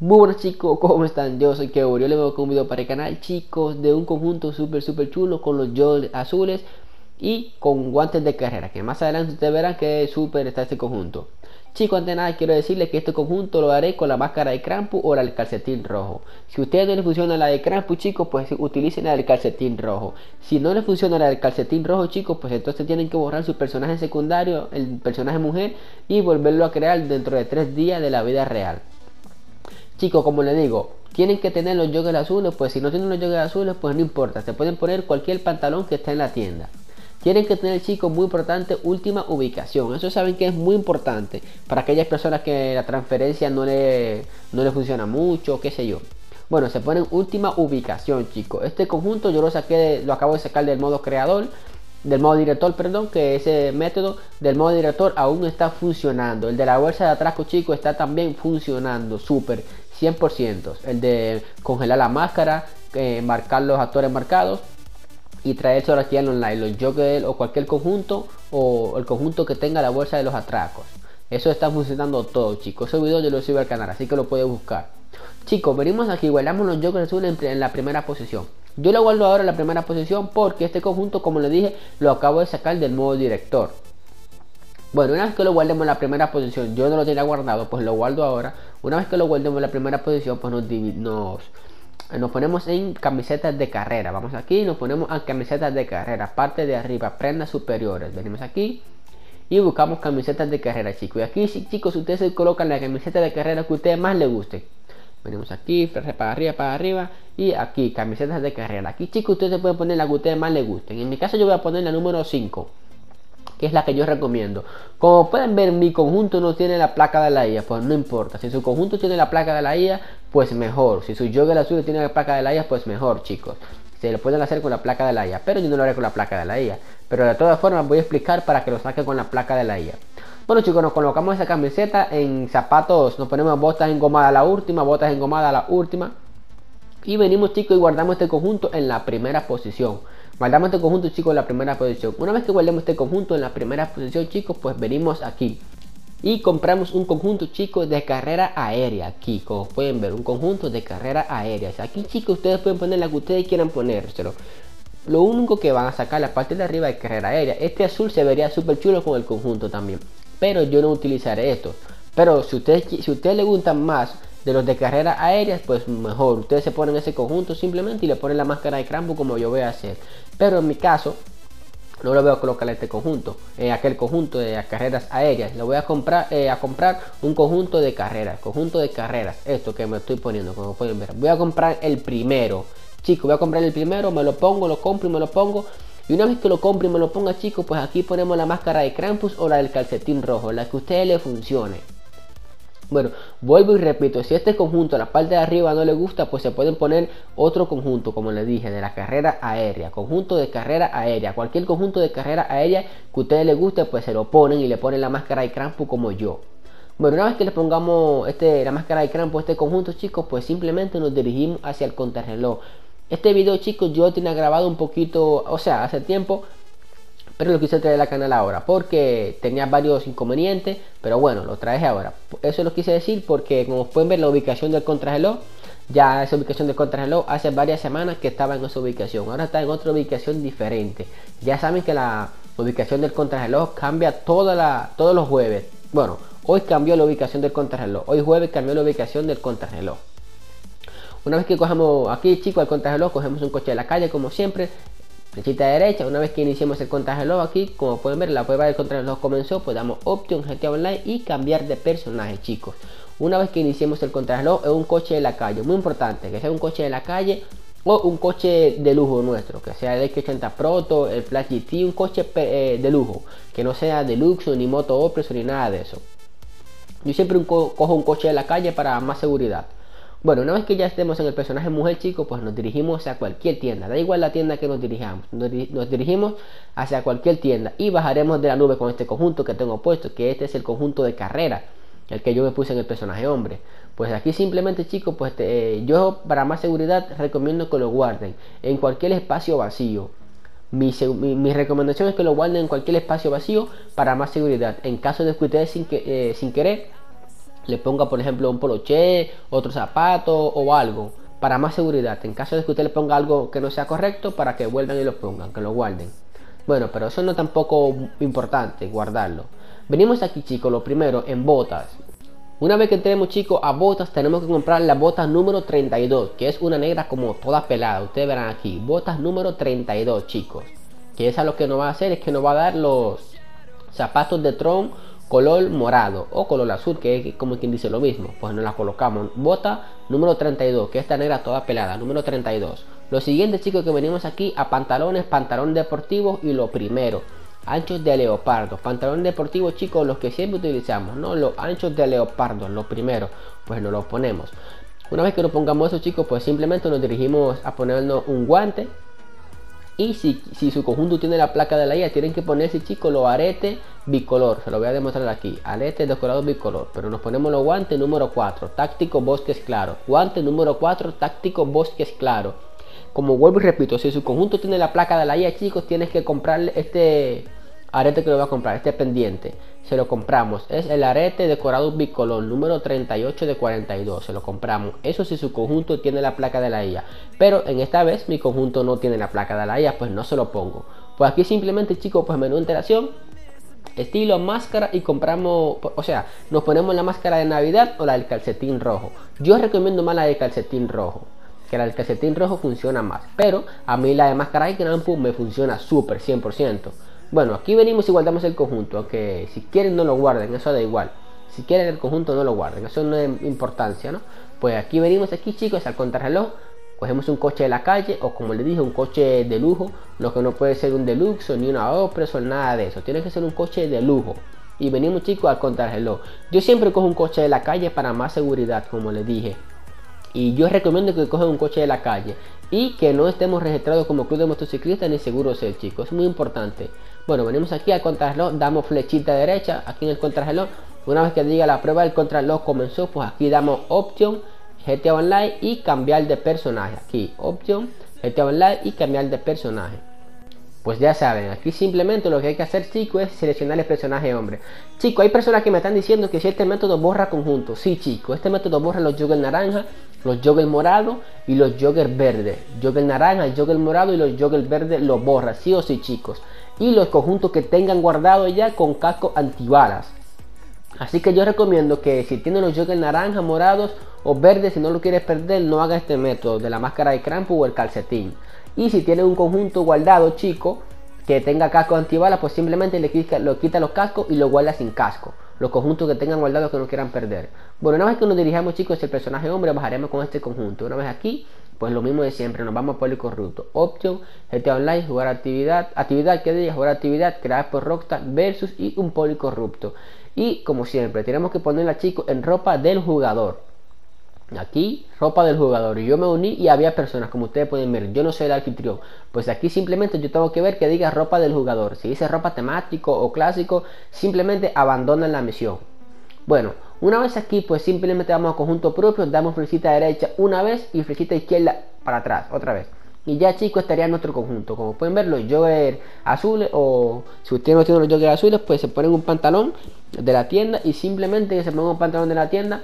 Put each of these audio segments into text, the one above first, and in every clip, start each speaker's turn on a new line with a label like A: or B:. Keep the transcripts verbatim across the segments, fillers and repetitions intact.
A: Muy buenos chicos, ¿cómo están? Yo soy Keo, yo les voy con un video para el canal, chicos, de un conjunto súper súper chulo con los Jordan azules y con guantes de carrera, que más adelante ustedes verán que súper está este conjunto. Chicos, antes de nada quiero decirles que este conjunto lo haré con la máscara de Krampus o la del calcetín rojo. Si a ustedes no les funciona la de Krampus, chicos, pues utilicen la del calcetín rojo. Si no les funciona la del calcetín rojo, chicos, pues entonces tienen que borrar su personaje secundario, el personaje mujer, y volverlo a crear dentro de tres días de la vida real. Chicos, como les digo, tienen que tener los joggers azules, pues si no tienen los joggers azules, pues no importa, se pueden poner cualquier pantalón que esté en la tienda. Tienen que tener, chicos, muy importante, última ubicación. Eso saben que es muy importante para aquellas personas que la transferencia no le, no le funciona mucho, qué sé yo. Bueno, se ponen última ubicación, chicos. Este conjunto yo lo saqué, de, lo acabo de sacar del modo creador, del modo director, perdón, que ese método del modo director aún está funcionando. El de la bolsa de atraco, chicos, está también funcionando, súper, cien por ciento. El de congelar la máscara, eh, marcar los actores marcados y traerse ahora aquí al online, los joggers o cualquier conjunto o el conjunto que tenga la bolsa de los atracos. Eso está funcionando todo, chicos. Ese video yo lo subo al canal, así que lo puedes buscar. Chicos, venimos aquí, guardamos los joggers azules en, en la primera posición. Yo lo guardo ahora en la primera posición porque este conjunto, como les dije, lo acabo de sacar del modo director. Bueno, una vez que lo guardemos en la primera posición, yo no lo tenía guardado, pues lo guardo ahora. Una vez que lo guardemos en la primera posición, pues nos, nos, nos ponemos en camisetas de carrera. Vamos aquí, nos ponemos en camisetas de carrera, parte de arriba, prendas superiores. Venimos aquí y buscamos camisetas de carrera, chicos. Y aquí, chicos, ustedes se colocan la camiseta de carrera que a ustedes más les guste. Venimos aquí, para arriba, para arriba. Y aquí, camisetas de carrera. Aquí, chicos, ustedes se pueden poner la que a ustedes más les gusten. En mi caso yo voy a poner la número cinco, que es la que yo recomiendo. Como pueden ver, mi conjunto no tiene la placa de la I A, pues no importa. Si su conjunto tiene la placa de la I A, pues mejor. Si su jogger azul tiene la placa de la I A, pues mejor, chicos. Se lo pueden hacer con la placa de la I A, pero yo no lo haré con la placa de la I A. Pero de todas formas voy a explicar para que lo saquen con la placa de la I A. Bueno, chicos, nos colocamos esa camiseta en zapatos, nos ponemos botas engomadas a la última, botas engomadas a la última. Y venimos, chicos, y guardamos este conjunto en la primera posición. Guardamos este conjunto, chicos, en la primera posición. Una vez que guardemos este conjunto en la primera posición, chicos, pues venimos aquí y compramos un conjunto, chicos, de carrera aérea. Aquí, como pueden ver, un conjunto de carrera aérea. Aquí, chicos, ustedes pueden poner la que ustedes quieran ponérselo. Lo único que van a sacar la parte de arriba de carrera aérea. Este azul se vería súper chulo con el conjunto también, pero yo no utilizaré esto. Pero si ustedes, si ustedes les gustan más de los de carrera aérea, pues mejor. Ustedes se ponen ese conjunto simplemente y le ponen la máscara de Krampus como yo voy a hacer. Pero en mi caso, no lo voy a colocar en este conjunto, en aquel conjunto de carreras aéreas. Le voy a comprar, eh, a comprar un conjunto de carreras, conjunto de carreras. Esto que me estoy poniendo, como pueden ver. Voy a comprar el primero, chicos. Voy a comprar el primero, me lo pongo, lo compro y me lo pongo. Y una vez que lo compre y me lo ponga, chicos, pues aquí ponemos la máscara de Krampus o la del calcetín rojo, la que a ustedes les funcione. Bueno, vuelvo y repito, si este conjunto, la parte de arriba no les gusta, pues se pueden poner otro conjunto, como les dije, de la carrera aérea, conjunto de carrera aérea, cualquier conjunto de carrera aérea que a ustedes les guste, pues se lo ponen y le ponen la máscara de Krampus como yo. Bueno, una vez que le pongamos este, la máscara de Krampus a este conjunto, chicos, pues simplemente nos dirigimos hacia el contrarreloj. Este video, chicos, yo tenía grabado un poquito, o sea, hace tiempo, pero lo quise traer al canal ahora porque tenía varios inconvenientes, pero bueno, lo traje ahora. Eso lo quise decir porque, como pueden ver, la ubicación del contrarreloj, ya esa ubicación del contrarreloj hace varias semanas que estaba en esa ubicación, ahora está en otra ubicación diferente. Ya saben que la ubicación del contrarreloj cambia toda la, todos los jueves. Bueno, hoy cambió la ubicación del contrarreloj, hoy jueves cambió la ubicación del contrarreloj. Una vez que cogemos aquí, chicos, el contrarreloj, cogemos un coche de la calle como siempre, flechita derecha. Una vez que iniciemos el contrarreloj aquí, como pueden ver, la prueba del contrarreloj comenzó, pues damos Option, G T A Online y cambiar de personaje, chicos. Una vez que iniciemos el contrarreloj, es un coche de la calle, muy importante, que sea un coche de la calle o un coche de lujo nuestro, que sea el X ochenta Proto, el Flash G T, un coche eh, de lujo, que no sea deluxe ni moto Opresso ni nada de eso. Yo siempre un co cojo un coche de la calle para más seguridad. Bueno, una vez que ya estemos en el personaje mujer, chicos, pues nos dirigimos a cualquier tienda. Da igual la tienda que nos dirijamos. Nos, di nos dirigimos hacia cualquier tienda y bajaremos de la nube con este conjunto que tengo puesto, que este es el conjunto de carrera, el que yo me puse en el personaje hombre. Pues aquí simplemente, chicos, pues eh, yo para más seguridad recomiendo que lo guarden en cualquier espacio vacío. Mi, mi, mi recomendación es que lo guarden en cualquier espacio vacío para más seguridad. En caso de que ustedes sin, que, eh, sin querer le ponga por ejemplo un poloché, otro zapato o algo, para más seguridad, en caso de que usted le ponga algo que no sea correcto, para que vuelvan y lo pongan, que lo guarden. Bueno, pero eso no es tampoco importante, guardarlo. Venimos aquí, chicos, lo primero, en botas. Una vez que entremos, chicos, a botas, tenemos que comprar la bota número treinta y dos, que es una negra como toda pelada. Ustedes verán aquí, botas número treinta y dos, chicos. Que esa lo que nos va a hacer es que nos va a dar los zapatos de Tron color morado o color azul, que es como quien dice lo mismo. Pues nos la colocamos. Bota número treinta y dos, que es esta negra toda pelada, número treinta y dos. Lo siguiente, chicos, que venimos aquí a pantalones, pantalón deportivo, y lo primero, anchos de leopardo. Pantalón deportivo, chicos, los que siempre utilizamos, ¿no? Los anchos de leopardo, lo primero, pues nos los ponemos. Una vez que nos pongamos eso, chicos, pues simplemente nos dirigimos a ponernos un guante. Y si, si su conjunto tiene la placa de la I A, tienen que ponerse, chicos, los aretes bicolor. Se lo voy a demostrar aquí. Aretes decorados bicolor. Pero nos ponemos los guantes número cuatro, táctico bosques claro. Guante número cuatro, táctico bosques claro. Como vuelvo y repito, si su conjunto tiene la placa de la I A, chicos, tienes que comprarle este arete que lo va a comprar, este pendiente. Se lo compramos, es el arete decorado bicolor número treinta y ocho de cuarenta y dos. Se lo compramos, eso si su conjunto tiene la placa de la I A. Pero en esta vez mi conjunto no tiene la placa de la I A, pues no se lo pongo. Pues aquí simplemente, chicos, pues menú de interacción, estilo, máscara, y compramos, o sea, nos ponemos la máscara de Navidad o la del calcetín rojo. Yo recomiendo más la del calcetín rojo, que la del calcetín rojo funciona más, pero a mí la de máscara de Krampus me funciona súper, cien por ciento. Bueno, aquí venimos y guardamos el conjunto, aunque si quieren no lo guarden, eso da igual. Si quieren el conjunto no lo guarden, eso no es importancia, ¿no? Pues aquí venimos aquí, chicos, al contrarreloj, cogemos un coche de la calle, o como les dije, un coche de lujo, lo que no puede ser un deluxe, ni una Opres, o nada de eso, tiene que ser un coche de lujo. Y venimos, chicos, al contrarreloj. Yo siempre cojo un coche de la calle para más seguridad, como les dije. Y yo recomiendo que cojan un coche de la calle y que no estemos registrados como club de motociclistas ni seguros ser, chicos, es muy importante. Bueno, venimos aquí al contrarreloj, damos flechita derecha aquí en el contrarreloj. Una vez que diga la prueba del contrarreloj comenzó, pues aquí damos opción G T A Online y cambiar de personaje. Aquí opción G T A Online y cambiar de personaje. Pues ya saben, aquí simplemente lo que hay que hacer, chicos, es seleccionar el personaje hombre. Chicos, hay personas que me están diciendo que si este método borra conjuntos. Sí, chicos, este método borra los joggers naranja, los joggers morados y los joggers verdes. Jogger naranja, jogger morado y los joggers verdes los borra, sí o sí, chicos. Y los conjuntos que tengan guardado ya con casco antibalas. Así que yo recomiendo que si tienen los joggers naranja, morados o verdes, si no lo quieres perder, no haga este método de la máscara de Krampus o el calcetín. Y si tiene un conjunto guardado, chico, que tenga casco antibalas, pues simplemente le quita, lo quita los cascos y lo guarda sin casco. Los conjuntos que tengan guardados que no quieran perder. Bueno, una vez que nos dirijamos, chicos, el personaje hombre, bajaremos con este conjunto. Una vez aquí, pues lo mismo de siempre, nos vamos a Policorrupto. Option, G T A Online, jugar actividad, actividad que diga, jugar actividad, creada por Rockstar versus y un Policorrupto. Y como siempre, tenemos que ponerla, chicos, en ropa del jugador. Aquí, ropa del jugador, y yo me uní y había personas, como ustedes pueden ver, yo no soy el anfitrión, pues aquí simplemente yo tengo que ver que diga ropa del jugador. Si dice ropa temático o clásico, simplemente abandonan la misión. Bueno, una vez aquí, pues simplemente vamos a conjunto propio, damos flechita derecha una vez y flechita izquierda para atrás, otra vez. Y ya, chicos, estaría en nuestro conjunto. Como pueden ver, los joggers azules, o si ustedes no tienen los joggers azules, pues se ponen un pantalón de la tienda y simplemente que se pongan un pantalón de la tienda,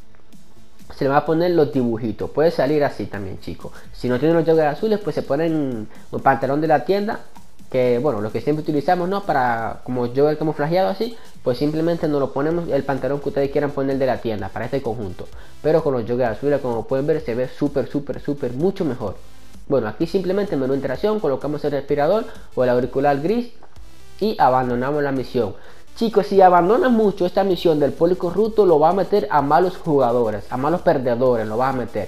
A: se le va a poner los dibujitos. Puede salir así también, chicos. Si no tienen los joggers azules, pues se ponen un pantalón de la tienda, que bueno, lo que siempre utilizamos, ¿no? Para como jogger camuflajeado así, pues simplemente nos lo ponemos el pantalón que ustedes quieran poner de la tienda para este conjunto. Pero con los joggers azules, como pueden ver, se ve súper, súper, súper, mucho mejor. Bueno, aquí simplemente en menú de interacción colocamos el respirador o el auricular gris y abandonamos la misión. Chicos, si abandonan mucho esta misión del Policorrupto, lo va a meter a malos jugadores, a malos perdedores, lo va a meter.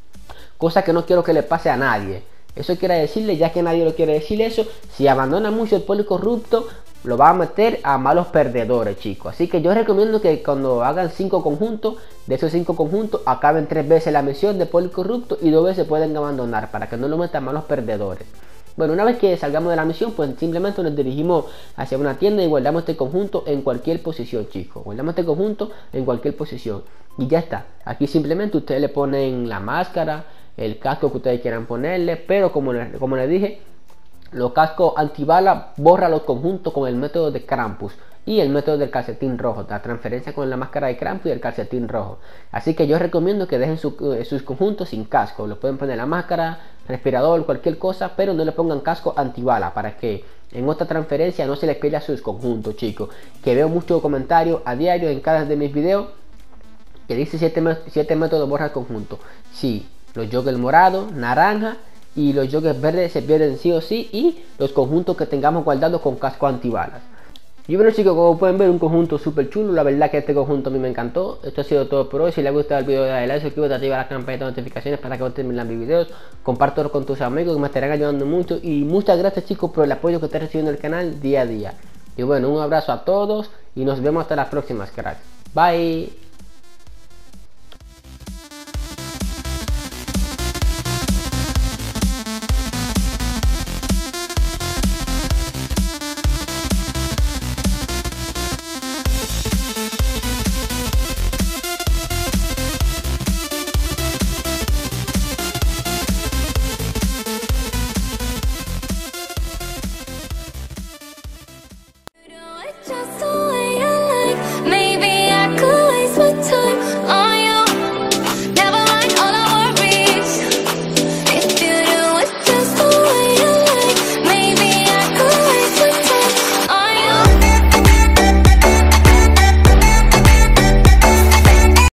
A: Cosa que no quiero que le pase a nadie. Eso quiere decirle, ya que nadie lo quiere decir eso, si abandona mucho el Policorrupto, lo va a meter a malos perdedores, chicos. Así que yo recomiendo que cuando hagan cinco conjuntos, de esos cinco conjuntos, acaben tres veces la misión de Policorrupto y dos veces pueden abandonar, para que no lo metan a malos perdedores. Bueno, una vez que salgamos de la misión, pues simplemente nos dirigimos hacia una tienda y guardamos este conjunto en cualquier posición, chicos. Guardamos este conjunto en cualquier posición y ya está. Aquí simplemente ustedes le ponen la máscara, el casco que ustedes quieran ponerle, pero como les, como les dije, Los cascos antibala borra los conjuntos con el método de Krampus y el método del calcetín rojo, la transferencia con la máscara de Krampus y el calcetín rojo. Así que yo recomiendo que dejen su, eh, sus conjuntos sin casco. Lo pueden poner la máscara, respirador, cualquier cosa, pero no le pongan casco antibala para que en otra transferencia no se les pierda sus conjuntos, chicos. Que veo muchos comentarios a diario en cada de mis videos que dice siete métodos borra el conjunto. Sí, los joggers morados, naranja y los joggers verdes se pierden sí o sí, y los conjuntos que tengamos guardados con casco antibalas. Y bueno, chicos, como pueden ver, un conjunto súper chulo. La verdad que este conjunto a mí me encantó. Esto ha sido todo por hoy. Si les ha gustado el video, dale like, suscríbete, activa la campanita de notificaciones para que no te terminen mis videos. Compártelo con tus amigos que me estarán ayudando mucho. Y muchas gracias, chicos, por el apoyo que estás recibiendo en el canal día a día. Y bueno, un abrazo a todos y nos vemos hasta las próximas, cracks. Bye.